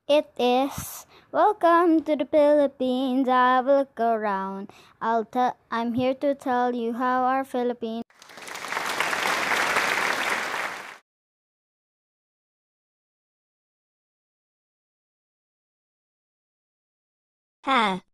It is. Welcome to the Philippines. Have a look around. I'm here to tell you how our Philippines. Ha!